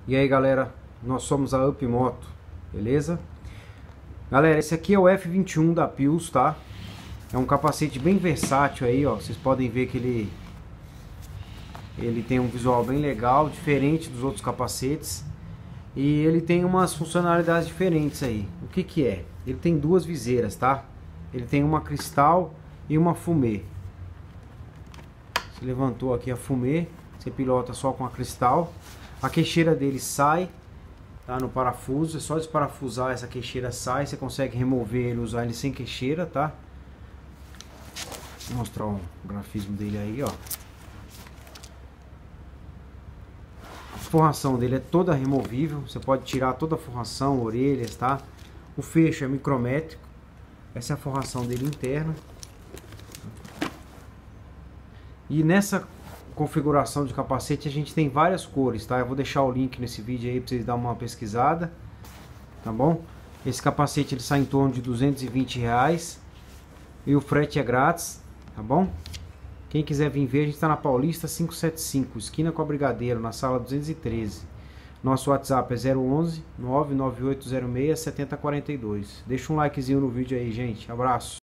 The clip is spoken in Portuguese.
E aí galera, nós somos a Up Moto, beleza? Galera, esse aqui é o F21 da Pius, tá? É um capacete bem versátil aí, ó. Vocês podem ver que ele tem um visual bem legal, diferente dos outros capacetes. E ele tem umas funcionalidades diferentes aí. O que que é? Ele tem duas viseiras, tá? Ele tem uma cristal e uma fumê. Você levantou aqui a fumê, você pilota só com a cristal. A queixeira dele sai, tá, no parafuso. É só desparafusar, essa queixeira sai. Você consegue remover ele, usar ele sem queixeira, tá? Vou mostrar o grafismo dele aí, ó. A forração dele é toda removível. Você pode tirar toda a forração, orelhas, tá? O fecho é micrométrico. Essa é a forração dele interna. E nessa configuração de capacete a gente tem várias cores, tá? Eu vou deixar o link nesse vídeo aí para vocês darem uma pesquisada, tá bom? Esse capacete ele sai em torno de R$220 e o frete é grátis, tá bom? Quem quiser vir ver, a gente está na Paulista 575, esquina com a Brigadeiro, na sala 213. Nosso WhatsApp é 011 99806 7042. Deixa um likezinho no vídeo aí, gente. Abraço.